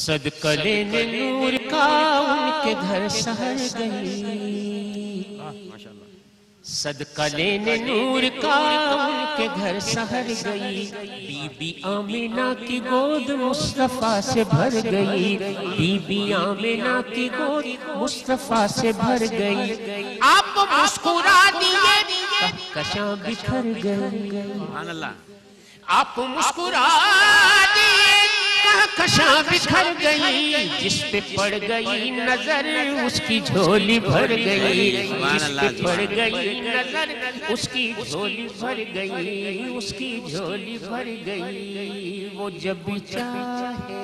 صدقہ لینے نور کا ان کے گھر سہر گئی، صدقہ لینے نور کا ان کے گھر سہر گئی، بی بی آمینہ کی گود مصطفیٰ سے بھر گئی، بی بی آمینہ کی گود مصطفیٰ سے بھر گئی، آپ مسکرا دیے کہکشاں بکھر گئی، آپ مسکرا دیے کہکشاں بکھر گئی، جس پہ پڑ گئی نظر اس کی جھولی بھر گئی، جس پہ پڑ گئی نظر اس کی جھولی بھر گئی، اس کی جھولی بھر گئی، وہ جب بھی چاہے،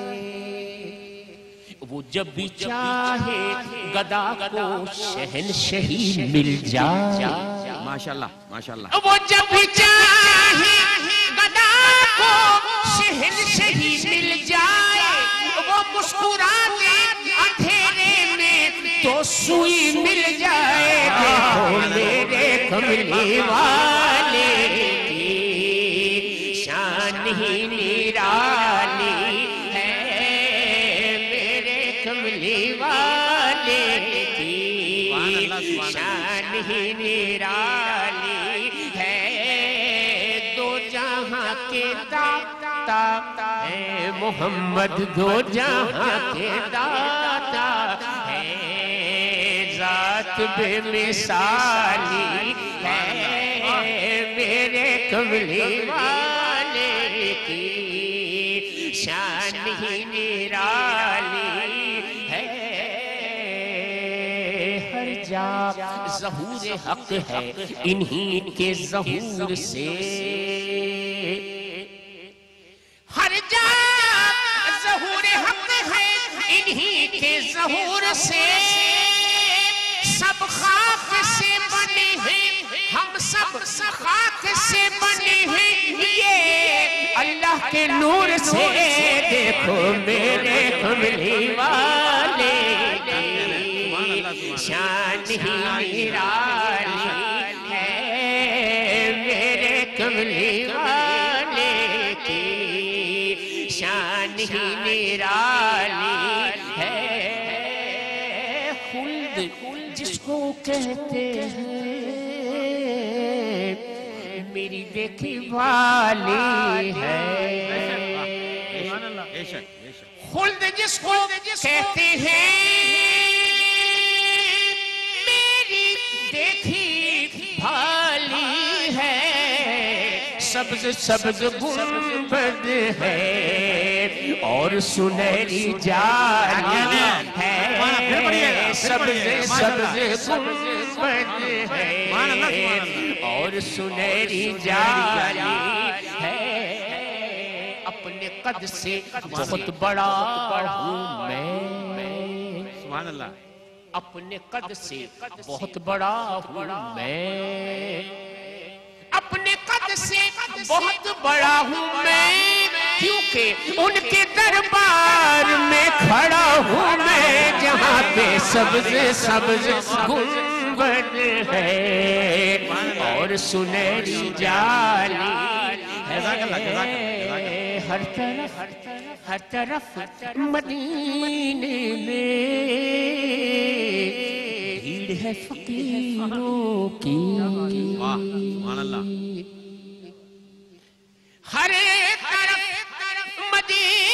وہ جب بھی چاہے گدا کو شہنشہی مل جائے، ماشاءاللہ ماشاءاللہ، وہ جب بھی چاہے گدا کو شہنشہی مل جائے، وہ مسکرا دے اندھیرے میں تو سوئی مل جائے، دیکھو میرے کملی والے کی شان ہی نرالی ہے، میرے کملی والے کی شان ہی نرالی ہے، دو جہاں کے داتا ہے محمد، دو جہاں کے داتا ہے، ذات بے مثالی ہے، میرے کملی والے کی شان ہی نرالی ہے، ہر جا ظہور حق ہے انہی کے ظہور سے، ہر جا ظہور حق ہے انہی کے ظہور سے، سب خاک سے بنے ہیں، ہم سب خاک سے بنے ہیں، یہ اللہ کے نور سے، دیکھو میرے کملی والے کی شان ہی نرالی ہے، میرے کملی والے کی شان ہی نرالی ہے، خلد جس کو کہتے ہیں میری دیکھی والی ہے، خلد جس کو کہتے ہیں میری دیکھی بھالی ہے، سبز سبز گنبد ہے اور سنہری جالی ہے، سبز سبز گنبد ہے اور سنہری جالی ہے، اپنے قد سے بہت بڑا ہوں میں، سبحان اللہ، اپنے قد سے بہت بڑا ہوں میں، اپنے قد سے بہت بڑا ہوں میں، کیونکہ ان کے دربار میں کھڑا ہوں میں، جہاں پہ سبز سبز گنبد ہے اور سنہری جالی ہے، ہر طرف مدینے میں بھیڑ ہے فقیروں کی، سبحان اللہ، ہر طرف مدینے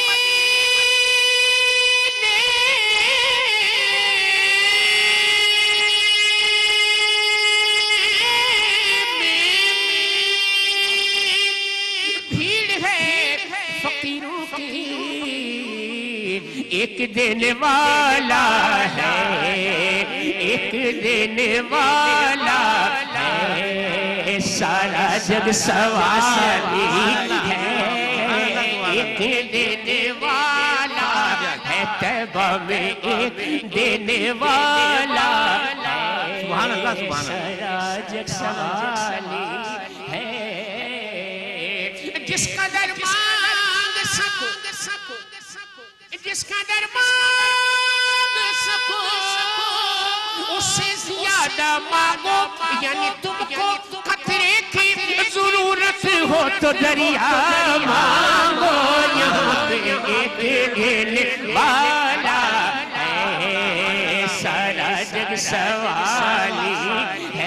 ایک دینے والا ہے، ایک دینے والا ہے، سارا جگ سوالی ہے، ایک دینے والا ہے، طیبہ میں ایک دینے والا ہے، سبحان اللہ سبحان اللہ، سارا جگ سوالی ہے، جس قدر مانگ سکو، جس قدر مانگ سکو اس سے زیادہ مانگو، یعنی تم کو قطرے کی ضرورت ہو تو دریا مانگو، یہاں ایک دینے والا ہے، سارا جگ سوالی ہے،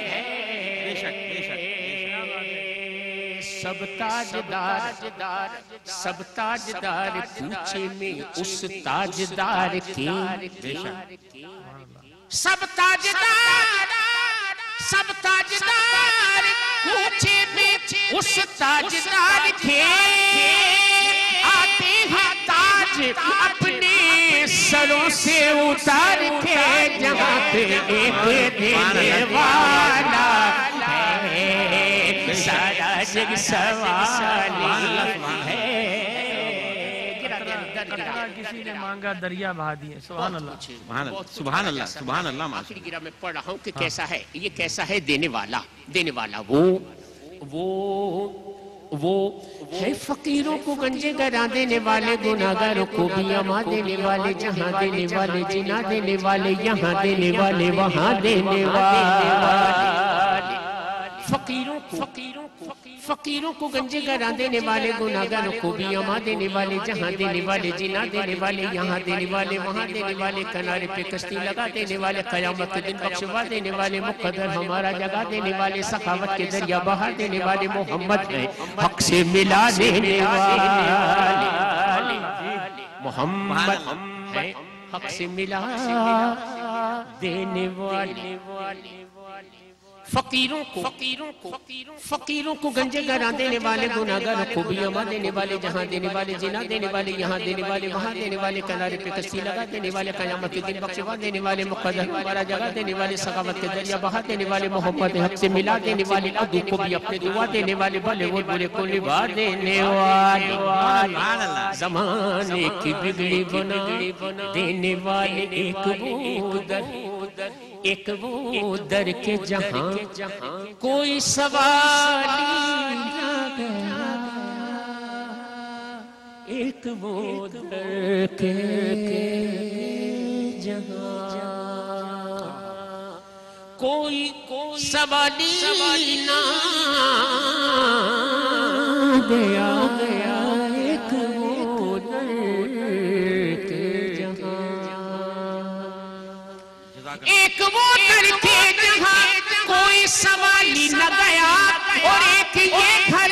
سب تاجدار سب تاجدار پوچھے میں اس تاجدار کے، سب تاجدار پوچھے میں اس تاجدار کے، آتے ہیں تاج اپنے سروں سے اتار کے، جہاں پہ ایک دینے والا ہے، سارا جگ سوالی ہے۔ کسی نے مانگا دریا بہا دیے، سبحان اللہ سبحان اللہ سبحان اللہ۔ آخری گرہ میں پڑھ رہا ہوں کہ کیسا ہے یہ، کیسا ہے دینے والا وہ ہے فقیروں کو گنجے گراں دینے والے، گناہگاروں کو بھی اما دینے والے، جہاں دینے والے جنا دینے والے، یہاں دینے والے وہاں دینے والے، فقیروں کو گنجے گراں دینے والے، گناہگاروں کو بھی اما دینے والے، جہاں دینے والے جنا دینے والے، یہاں دینے والے وہاں دینے والے، کنارے پہ کشتی لگا دینے والے، قیامت کے دن بخشوا دینے والے، مقدر ہمارا جگہ دینے والے، سخاوت کے دریا بہا دینے والے، محمد ہے حق سے ملا دینے والے، محمد ہے حق سے ملا دینے والے، فقیروں کو گنجے گراں دینے والے، گناہگاروں کو بھی اما دینے والے، جہاں دینے والے جنا دینے والے، یہاں دینے والے وہاں دینے والے، کنارے پہ کشتی لگا دینے والے، قیامت کے دن بخشوا دینے والے، مقدر ہمارا جگہ دینے والے، سخاوت کے دریا بہا دینے والے، محمد حق سے ملا دینے والے، عدو کو بھی اپنے دعا دینے والے، بھلے وہ برے کو نبھا دینے والے، زمانے کی بگڑی بنا دینے والے، ایک وہ در کے جہاں کوئی سوالی نہ گیا، ایک وہ در کے جہاں کوئی سوالی نہ گیا، ایک وہ در کے جہاں، ایک وہ در کے جہاں کوئی سوالی نہ گیا، اور ایک یہ گھر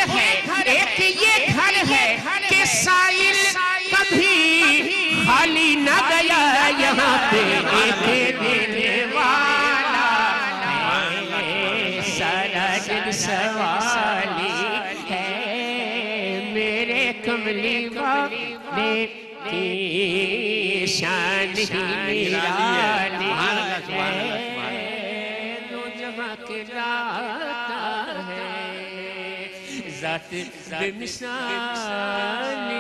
ہے کہ سائل کبھی خالی نہ گیا، یہاں پہ ایک دینے والا ہے، سارا جگ سوالی ہے، میرے کملی والے کی شان ہی نرالی ہے، دو جہاں کے لاتا ہے، ذات بے مثالی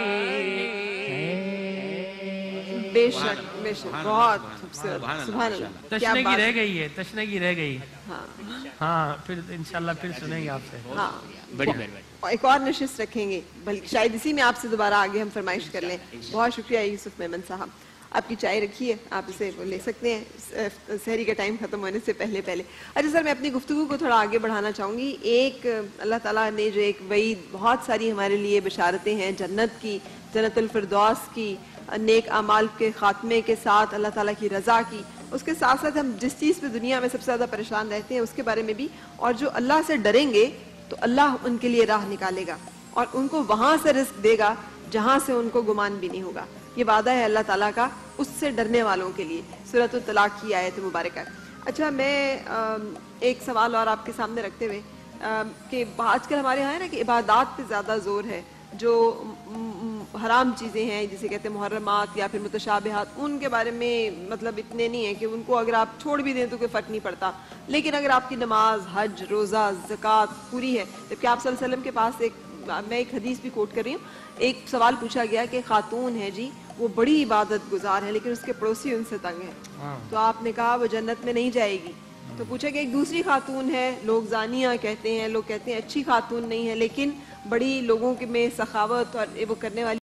ہے، بے شک بہت خوبصورت، سبحان اللہ، کیا بات ہے، تشنگی رہ گئی، ہاں پھر انشاءاللہ پھر سنیں گے آپ سے، ہاں بڑی مہربانی، ایک اور نشست رکھیں گے، بلکہ شاید اسی میں آپ سے دوبارہ آگے ہم فرمائش کر لیں۔ بہت شکریہ یوسف میمن صاحب، آپ کی چائے رکھی ہے، آپ اسے لے سکتے ہیں سحری کا ٹائم ختم ہونے سے پہلے۔ اچھا سر، میں اپنی گفتگو کو تھوڑا آگے بڑھانا چاہوں گی۔ ایک اللہ تعالیٰ نے جو ایک وعید، بہت ساری ہمارے لیے بشارتیں ہیں جنت کی، جنت الفردوس کی، نیک اعمال کے خاتمے کے ساتھ اللہ تعالیٰ کی رضا کی، اس کے ساتھ ساتھ ہم جس چیز پہ دنیا میں سب سے زیادہ پریشان رہتے ہیں اس کے بارے میں بھی، اور جو اللہ سے ڈریں گے تو اللہ ان کے لیے راہ نکالے گا اور ان کو وہاں سے رزق دے گا جہاں سے ان کو گمان بھی نہیں ہوگا۔ یہ وعدہ ہے اللہ تعالیٰ کا اس سے ڈرنے والوں کے لیے، سورۃ الطلاق کی آیت مبارکہ۔ اچھا، میں ایک سوال اور آپ کے سامنے رکھتے ہوئے کہ آج کل ہمارے یہاں ہے نا کہ عبادات پہ زیادہ زور ہے، جو حرام چیزیں ہیں جسے کہتے ہیں محرمات یا پھر متشابہات، ان کے بارے میں مطلب اتنے نہیں ہیں کہ ان کو اگر آپ چھوڑ بھی دیں تو کوئی فرق نہیں پڑتا، لیکن اگر آپ کی نماز، حج، روزہ، زکوٰۃ پوری ہے، جبکہ آپ صلی اللہ علیہ وسلم کے پاس میں ایک حدیث بھی کوٹ کر رہی ہوں، ایک سوال پوچھا گیا کہ خاتون ہے جی، وہ بڑی عبادت گزار ہے لیکن اس کے پڑوسی ان سے تنگ ہیں، تو آپ نے کہا وہ جنت میں نہیں جائے گی۔ تو پوچھا کہ ایک دوسری خاتون ہے، لوگ زانیہ کہتے ہیں، لوگ کہتے ہیں اچھی خاتون نہیں ہے لیکن بڑی لوگوں کے میں سخاوت اور وہ کرنے والی